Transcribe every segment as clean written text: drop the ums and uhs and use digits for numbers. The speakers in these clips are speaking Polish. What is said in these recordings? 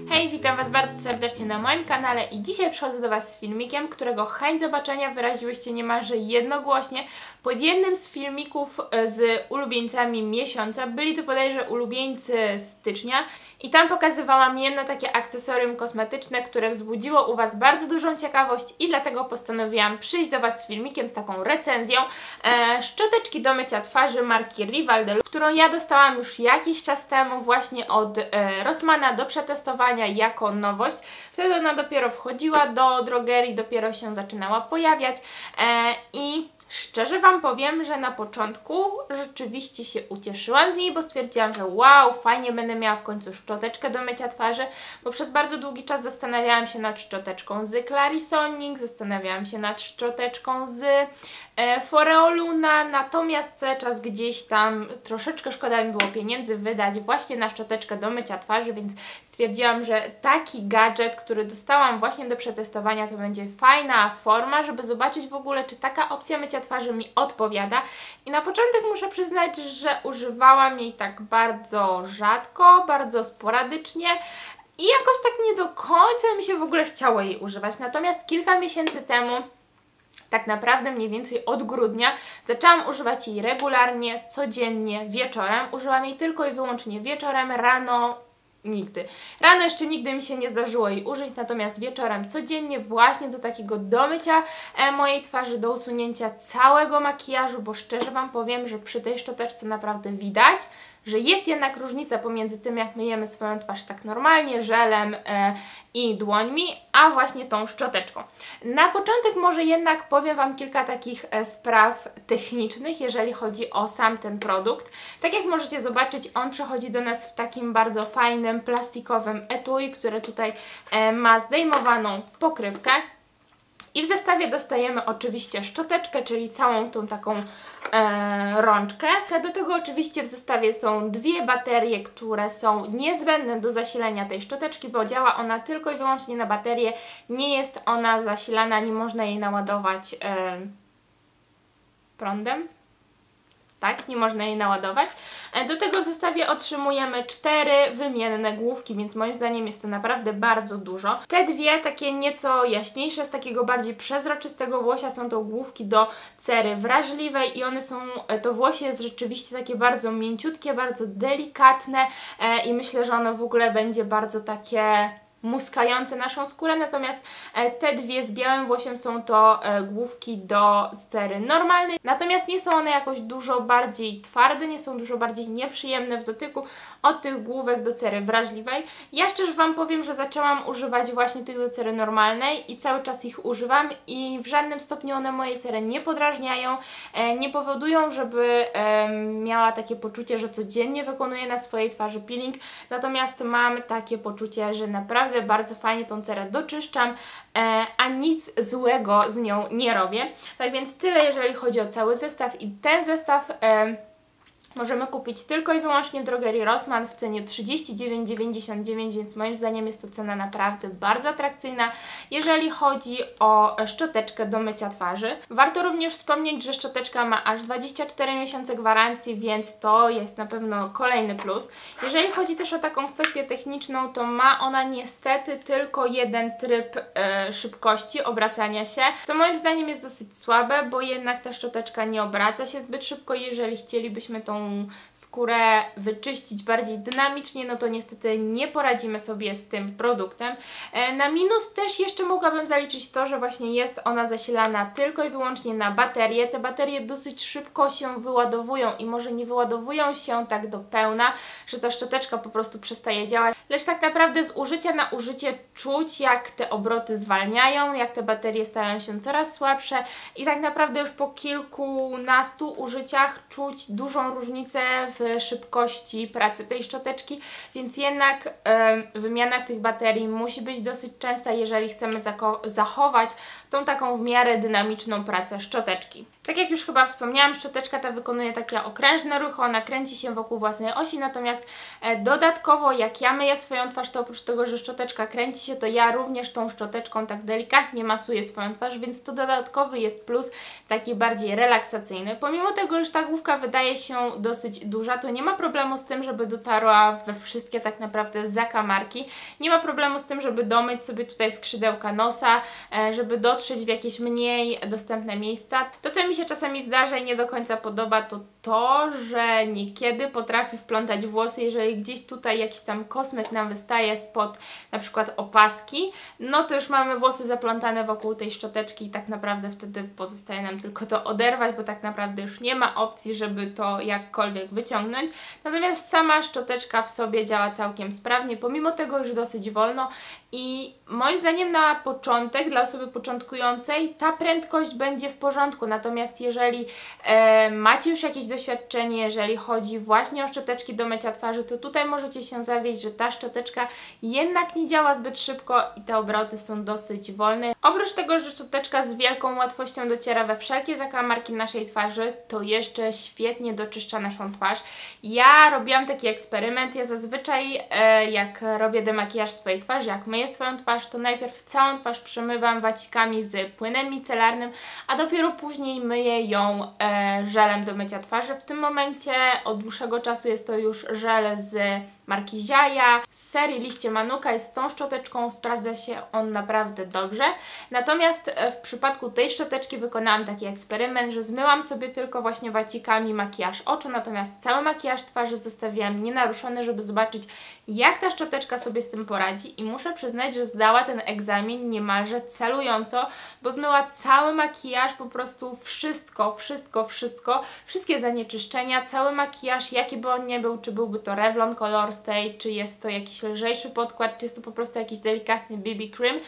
Hej, witam Was bardzo serdecznie na moim kanale i dzisiaj przychodzę do Was z filmikiem, którego chęć zobaczenia wyraziłyście niemalże jednogłośnie pod jednym z filmików z ulubieńcami miesiąca. Byli to bodajże ulubieńcy stycznia i tam pokazywałam jedno takie akcesorium kosmetyczne, które wzbudziło u Was bardzo dużą ciekawość i dlatego postanowiłam przyjść do Was z filmikiem, z taką recenzją szczoteczki do mycia twarzy marki Rival de Luxe, którą ja dostałam już jakiś czas temu właśnie od Rossmana do przetestowania jako nowość. Wtedy ona dopiero wchodziła do drogerii, dopiero się zaczynała pojawiać i szczerze Wam powiem, że na początku rzeczywiście się ucieszyłam z niej, bo stwierdziłam, że wow, fajnie, będę miała w końcu szczoteczkę do mycia twarzy, bo przez bardzo długi czas zastanawiałam się nad szczoteczką z Clarisonic, zastanawiałam się nad szczoteczką z Foreo Luna, natomiast cały czas gdzieś tam troszeczkę szkoda mi było pieniędzy wydać właśnie na szczoteczkę do mycia twarzy, więc stwierdziłam, że taki gadżet, który dostałam właśnie do przetestowania, to będzie fajna forma, żeby zobaczyć w ogóle, czy taka opcja mycia twarzy mi odpowiada. I na początek muszę przyznać, że używałam jej tak bardzo rzadko, bardzo sporadycznie i jakoś tak nie do końca mi się w ogóle chciało jej używać. Natomiast kilka miesięcy temu, tak naprawdę mniej więcej od grudnia, zaczęłam używać jej regularnie, codziennie, wieczorem. Użyłam jej tylko i wyłącznie wieczorem, rano nigdy. Rano jeszcze nigdy mi się nie zdarzyło jej użyć, natomiast wieczorem codziennie właśnie do takiego domycia mojej twarzy, do usunięcia całego makijażu, bo szczerze Wam powiem, że przy tej szczoteczce naprawdę widać, że jest jednak różnica pomiędzy tym, jak myjemy swoją twarz tak normalnie, żelem i dłońmi, a właśnie tą szczoteczką. Na początek może jednak powiem Wam kilka takich spraw technicznych, jeżeli chodzi o sam ten produkt. Tak jak możecie zobaczyć, on przychodzi do nas w takim bardzo fajnym, plastikowym etui, które tutaj ma zdejmowaną pokrywkę. I w zestawie dostajemy oczywiście szczoteczkę, czyli całą tą taką rączkę. Do tego oczywiście w zestawie są dwie baterie, które są niezbędne do zasilania tej szczoteczki, bo działa ona tylko i wyłącznie na baterię. Nie jest ona zasilana, nie można jej naładować prądem. Tak, nie można jej naładować. Do tego w zestawie otrzymujemy 4 wymienne główki, więc moim zdaniem jest to naprawdę bardzo dużo. Te dwie, takie nieco jaśniejsze, z takiego bardziej przezroczystego włosia, są to główki do cery wrażliwej i one są, to włosie jest rzeczywiście takie bardzo mięciutkie, bardzo delikatne i myślę, że ono w ogóle będzie bardzo takie muskające naszą skórę, natomiast te dwie z białym włosiem są to główki do cery normalnej, natomiast nie są one jakoś dużo bardziej twarde, nie są dużo bardziej nieprzyjemne w dotyku od tych główek do cery wrażliwej. Ja szczerze Wam powiem, że zaczęłam używać właśnie tych do cery normalnej i cały czas ich używam i w żadnym stopniu one mojej cery nie podrażniają, nie powodują, żeby miała takie poczucie, że codziennie wykonuję na swojej twarzy peeling, natomiast mam takie poczucie, że naprawdę bardzo fajnie tą cerę doczyszczam, a nic złego z nią nie robię. Tak więc tyle, jeżeli chodzi o cały zestaw i ten zestaw możemy kupić tylko i wyłącznie w drogerii Rossmann w cenie 39,99, więc moim zdaniem jest to cena naprawdę bardzo atrakcyjna, jeżeli chodzi o szczoteczkę do mycia twarzy. Warto również wspomnieć, że szczoteczka ma aż 24 miesiące gwarancji, więc to jest na pewno kolejny plus. Jeżeli chodzi też o taką kwestię techniczną, to ma ona niestety tylko jeden tryb szybkości obracania się, co moim zdaniem jest dosyć słabe, bo jednak ta szczoteczka nie obraca się zbyt szybko. Jeżeli chcielibyśmy tą skórę wyczyścić bardziej dynamicznie, no to niestety nie poradzimy sobie z tym produktem. Na minus też jeszcze mogłabym zaliczyć to, że właśnie jest ona zasilana tylko i wyłącznie na baterie. Te baterie dosyć szybko się wyładowują i może nie wyładowują się tak do pełna, że ta szczoteczka po prostu przestaje działać, lecz tak naprawdę z użycia na użycie czuć, jak te obroty zwalniają, jak te baterie stają się coraz słabsze i tak naprawdę już po kilkunastu użyciach czuć dużą różnicę w szybkości pracy tej szczoteczki, więc jednak wymiana tych baterii musi być dosyć częsta, jeżeli chcemy zachować tą taką w miarę dynamiczną pracę szczoteczki. Tak jak już chyba wspomniałam, szczoteczka ta wykonuje takie okrężne ruchy, ona kręci się wokół własnej osi, natomiast dodatkowo jak ja myję swoją twarz, to oprócz tego, że szczoteczka kręci się, to ja również tą szczoteczką tak delikatnie masuję swoją twarz, więc to dodatkowy jest plus, taki bardziej relaksacyjny. Pomimo tego, że ta główka wydaje się dosyć duża, to nie ma problemu z tym, żeby dotarła we wszystkie tak naprawdę zakamarki. Nie ma problemu z tym, żeby domyć sobie tutaj skrzydełka nosa, żeby dotrzeć w jakieś mniej dostępne miejsca. To, co mi się czasami zdarza i nie do końca podoba, to, że niekiedy potrafi wplątać włosy, jeżeli gdzieś tutaj jakiś tam kosmet nam wystaje spod na przykład opaski, no to już mamy włosy zaplątane wokół tej szczoteczki i tak naprawdę wtedy pozostaje nam tylko to oderwać, bo tak naprawdę już nie ma opcji, żeby to jakkolwiek wyciągnąć. Natomiast sama szczoteczka w sobie działa całkiem sprawnie, pomimo tego już dosyć wolno i moim zdaniem na początek, dla osoby początkującej, ta prędkość będzie w porządku, natomiast jeżeli macie już jakieś doświadczenie, jeżeli chodzi właśnie o szczoteczki do mycia twarzy, to tutaj możecie się zawieść, że ta szczoteczka jednak nie działa zbyt szybko i te obroty są dosyć wolne. Oprócz tego, że szczoteczka z wielką łatwością dociera we wszelkie zakamarki naszej twarzy, to jeszcze świetnie doczyszcza naszą twarz. Ja robiłam taki eksperyment, ja zazwyczaj jak robię demakijaż swojej twarzy, jak myję swoją twarz, to najpierw całą twarz przemywam wacikami z płynem micelarnym, a dopiero później myję ją żelem do mycia twarzy. W tym momencie od dłuższego czasu jest to już żel z marki Ziaja, z serii Liście Manuka i z tą szczoteczką sprawdza się on naprawdę dobrze. Natomiast w przypadku tej szczoteczki wykonałam taki eksperyment, że zmyłam sobie tylko właśnie wacikami makijaż oczu, natomiast cały makijaż twarzy zostawiłam nienaruszony, żeby zobaczyć, jak ta szczoteczka sobie z tym poradzi i muszę przyznać, że zdała ten egzamin niemalże celująco, bo zmyła cały makijaż, po prostu wszystkie zanieczyszczenia, cały makijaż, jaki by on nie był, czy byłby to Revlon Colorstay, czy jest to jakiś lżejszy podkład, czy jest to po prostu jakiś delikatny BB cream,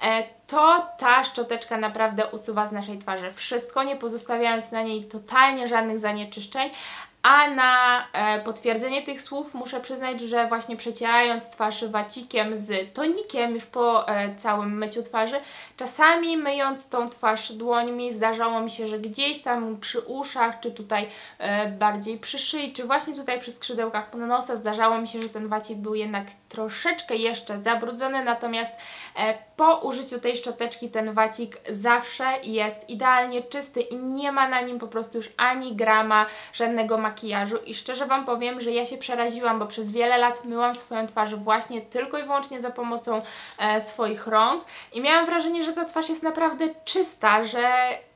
to ta szczoteczka naprawdę usuwa z naszej twarzy wszystko, nie pozostawiając na niej totalnie żadnych zanieczyszczeń. A na potwierdzenie tych słów muszę przyznać, że właśnie przecierając twarz wacikiem z tonikiem już po całym myciu twarzy, czasami myjąc tą twarz dłońmi zdarzało mi się, że gdzieś tam przy uszach, czy tutaj bardziej przy szyi, czy właśnie tutaj przy skrzydełkach pod nosa zdarzało mi się, że ten wacik był jednak troszeczkę jeszcze zabrudzony, natomiast po użyciu tej szczoteczki ten wacik zawsze jest idealnie czysty i nie ma na nim po prostu już ani grama żadnego makijażu i szczerze Wam powiem, że ja się przeraziłam, bo przez wiele lat myłam swoją twarz właśnie tylko i wyłącznie za pomocą swoich rąk i miałam wrażenie, że ta twarz jest naprawdę czysta, że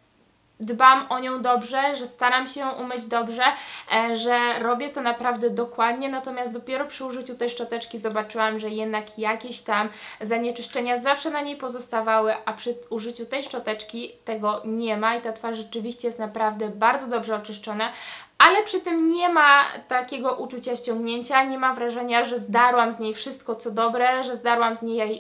dbam o nią dobrze, że staram się ją umyć dobrze, że robię to naprawdę dokładnie, natomiast dopiero przy użyciu tej szczoteczki zobaczyłam, że jednak jakieś tam zanieczyszczenia zawsze na niej pozostawały, a przy użyciu tej szczoteczki tego nie ma i ta twarz rzeczywiście jest naprawdę bardzo dobrze oczyszczona, ale przy tym nie ma takiego uczucia ściągnięcia, nie ma wrażenia, że zdarłam z niej wszystko co dobre, że zdarłam z niej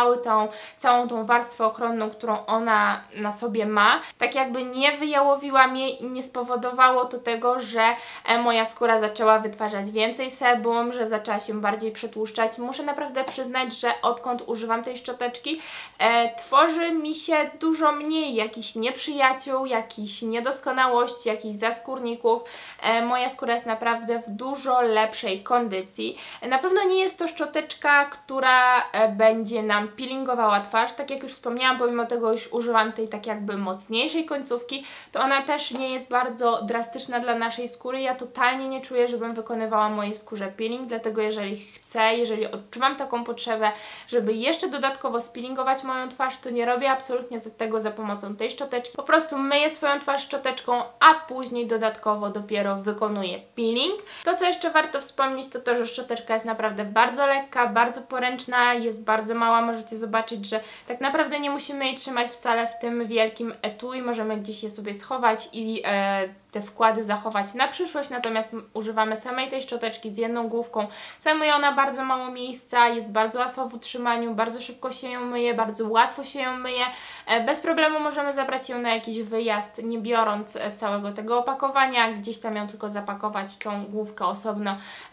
całą tą warstwę ochronną, którą ona na sobie ma. Tak jakby nie wyjałowiłam jej i nie spowodowało to tego, że moja skóra zaczęła wytwarzać więcej sebum, że zaczęła się bardziej przetłuszczać. Muszę naprawdę przyznać, że odkąd używam tej szczoteczki, tworzy mi się dużo mniej jakichś nieprzyjaciół, jakichś niedoskonałości, jakichś zaskórników. Moja skóra jest naprawdę w dużo lepszej kondycji. Na pewno nie jest to szczoteczka, która będzie nam peelingowała twarz. Tak jak już wspomniałam, pomimo tego, iż użyłam tej tak jakby mocniejszej końcówki, to ona też nie jest bardzo drastyczna dla naszej skóry. Ja totalnie nie czuję, żebym wykonywała mojej skórze peeling, dlatego jeżeli odczuwam taką potrzebę, żeby jeszcze dodatkowo speelingować moją twarz, to nie robię absolutnie tego za pomocą tej szczoteczki. Po prostu myję swoją twarz szczoteczką, a później dodatkowo dopiero wykonuję peeling. To, co jeszcze warto wspomnieć, to to, że szczoteczka jest naprawdę bardzo lekka, bardzo poręczna, jest bardzo mała. Możecie zobaczyć, że tak naprawdę nie musimy jej trzymać wcale w tym wielkim etui. Możemy gdzieś je sobie schować i te wkłady zachować na przyszłość, natomiast używamy samej tej szczoteczki z jedną główką. Zajmuje ona bardzo mało miejsca, jest bardzo łatwa w utrzymaniu, bardzo szybko się ją myje, bardzo łatwo się ją myje. Bez problemu możemy zabrać ją na jakiś wyjazd, nie biorąc całego tego opakowania, gdzieś tam ją tylko zapakować, tą główkę osobno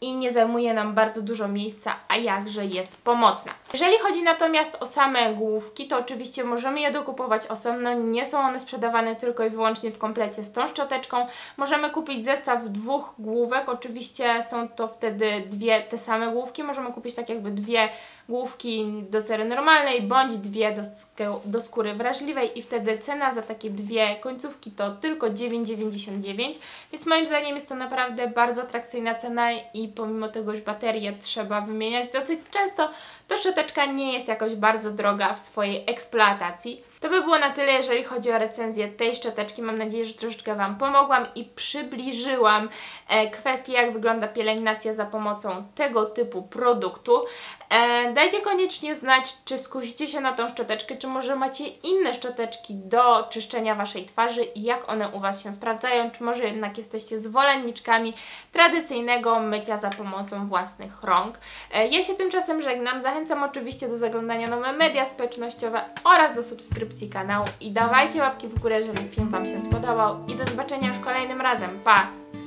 i nie zajmuje nam bardzo dużo miejsca, a jakże jest pomocna. Jeżeli chodzi natomiast o same główki, to oczywiście możemy je dokupować osobno, nie są one sprzedawane tylko i wyłącznie w komplecie z tą szczoteczką. Możemy kupić zestaw 2 główek, oczywiście są to wtedy dwie te same główki, możemy kupić tak jakby 2 główki do cery normalnej, bądź 2 do skóry wrażliwej i wtedy cena za takie 2 końcówki to tylko 9,99, więc moim zdaniem jest to naprawdę bardzo atrakcyjna cena i pomimo tego, że baterię trzeba wymieniać dosyć często, to szczoteczka nie jest jakoś bardzo droga w swojej eksploatacji. To by było na tyle, jeżeli chodzi o recenzję tej szczoteczki. Mam nadzieję, że troszeczkę Wam pomogłam i przybliżyłam kwestię, jak wygląda pielęgnacja za pomocą tego typu produktu. Dajcie koniecznie znać, czy skusicie się na tą szczoteczkę, czy może macie inne szczoteczki do czyszczenia Waszej twarzy i jak one u Was się sprawdzają, czy może jednak jesteście zwolenniczkami tradycyjnego mycia za pomocą własnych rąk. Ja się tymczasem żegnam. Zachęcam oczywiście do zaglądania na moje media społecznościowe oraz do subskrypcji kanału i dawajcie łapki w górę, jeżeli film Wam się spodobał i do zobaczenia już kolejnym razem. Pa!